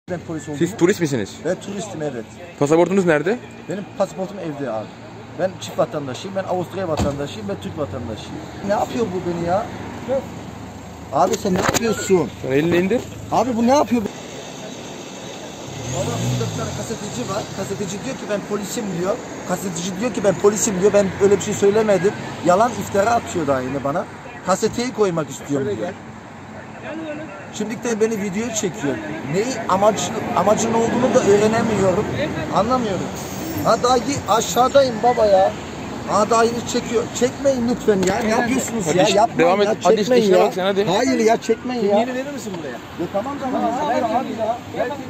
Ben polis oldum. Siz turist misiniz? Ben turistim, evet. Pasaportunuz nerede? Benim pasaportum evde abi. Ben çift vatandaşıyım, ben Avusturya vatandaşıyım, ben Türk vatandaşıyım. Ne yapıyor bu beni ya? Abi sen ne yapıyorsun? Sen elini indir. Abi bu ne yapıyor? Orada bir tane gazeteci var. Gazeteci diyor ki ben polisim diyor. Gazeteci diyor ki ben polisim diyor. Ben öyle bir şey söylemedim. Yalan iftira atıyor daha yine bana. Gazeteyi koymak istiyorum diyor. Şimdi de beni videoya çekiyor. Neyi amacın olduğunu da öğrenemiyorum. Anlamıyorum. Ha daha aşağıdayım baba ya. Ha daha yeni çekiyor. Çekmeyin lütfen ya. Ne yapıyorsunuz hadi ya? iş, Yapmayın devam ya. et. Hadi Çekmeyin işine ya. bak sen hadi. Hayır ya, çekmeyin ya. Kimliğini verir misin buraya? Ya tamam abi ya.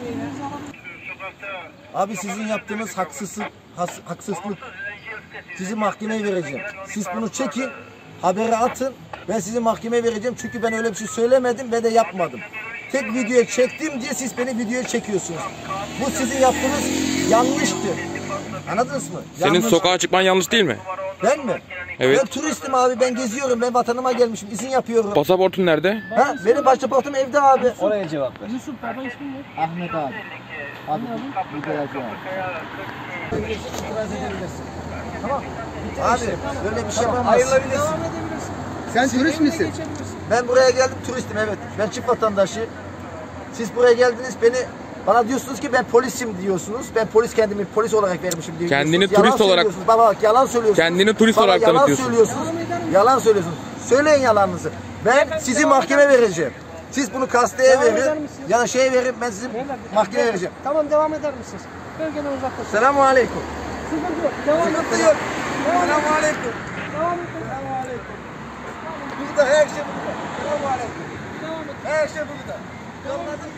Abi sizin yaptığınız haksızlık. Sizi mahkemeye vereceğim. Siz bunu çekin, haberi atın. Ben sizi mahkemeye vereceğim çünkü ben öyle bir şey söylemedim ve de yapmadım. Tek videoya çektim diye siz beni videoya çekiyorsunuz. Bu sizin yaptığınız yanlıştı. Anladınız mı? Senin Yanlış. sokağa çıkman yanlış değil mi? Ben mi? Evet. Ben turistim abi, ben geziyorum, ben vatanıma gelmişim, izin yapıyorum. Pasaportun nerede? Ha, benim pasaportum evde abi. Oraya cevap ver. Yusuf baba ismin ne? Ahmet abi. Abi bu da yazıyor abi. Tamam. Abi böyle bir şey yapamazsın. Ayrılabilirsin. Devam edebilirsin. Sen turist misin? Geçebilirsin. Ben buraya geldim, turistim, evet. Ben çift vatandaşı. Siz buraya geldiniz, bana diyorsunuz ki ben polisim diyorsunuz. Ben kendimi polis olarak vermişim diyorsunuz. Kendini Yalan turist olarak- söylüyorsunuz. Baba bak, yalan söylüyorsunuz. Kendini turist Baba, olarak yalan tanıtıyorsun. söylüyorsunuz. Yalan söylüyorsunuz. Söyleyin yalanınızı. Ben sizi mahkeme vereceğim. Siz bunu kasteye Devam eder verin. misiniz? Ya şey verin, ben sizi mahkemeye vereceğim. Tamam, devam eder misiniz? Bölgeden uzaklaşın. Selamun aleyküm. Sıkıntı yok. Devam edin. Selamun aleyküm. Devam edin. Selamun aleyküm. Burada her şey burada. Selamun aleyküm. Devam edin. Her şey burada. Yolladın